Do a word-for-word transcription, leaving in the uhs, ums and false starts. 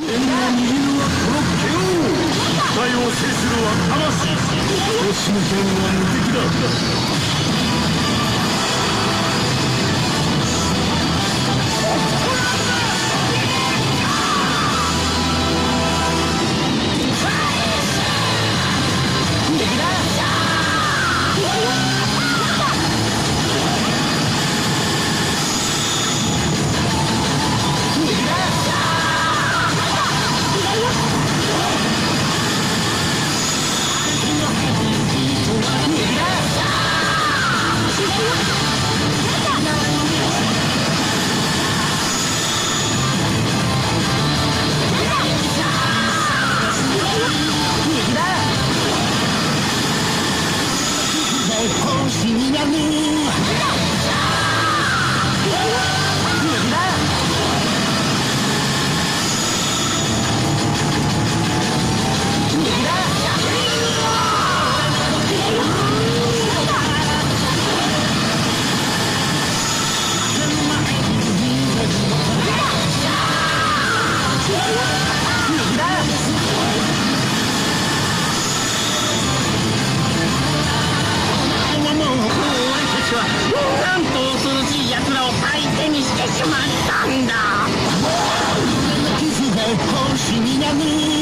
握るはこの剣王。体を制するは魂。星の剣は無敵だ。なんと恐ろしい奴らを相手にしてしまったんだ。傷が星になる